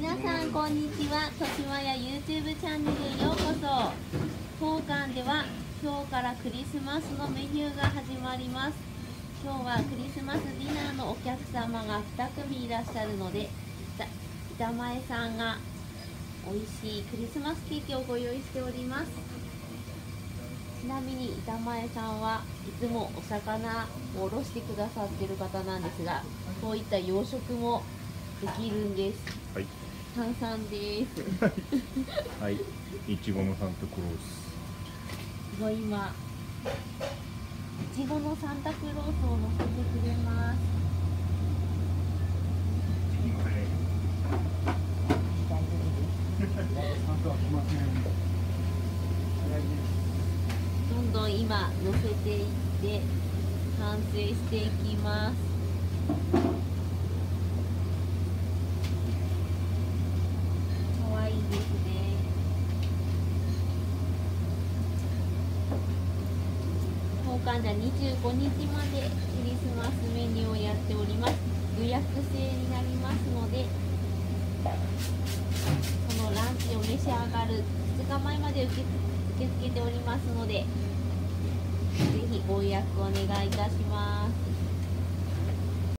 皆さんこんにちは。としまや YouTube チャンネルへようこそ。当館では今日からクリスマスのメニューが始まります。今日はクリスマスディナーのお客様が2組いらっしゃるので、板前さんが美味しいクリスマスケーキをご用意しております。ちなみに板前さんはいつもお魚をおろしてくださっている方なんですが、こういった養殖もできるんです。 はい。 炭酸です。 はい。いちごのサンタクロース。 すごい今、いちごのサンタクロースを乗せてくれます。大丈夫です。どんどん今乗せていって完成していきます。かわいいですね。当館では25日までクリスマスメニューをやっております。予約制になりますので、このランチを召し上がる2日前まで受け付けておりますので、ぜひご予約お願いいたします。